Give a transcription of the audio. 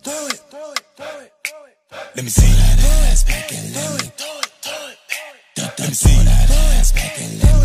Let me see that ass back and let me. Let me see that ass back and let me.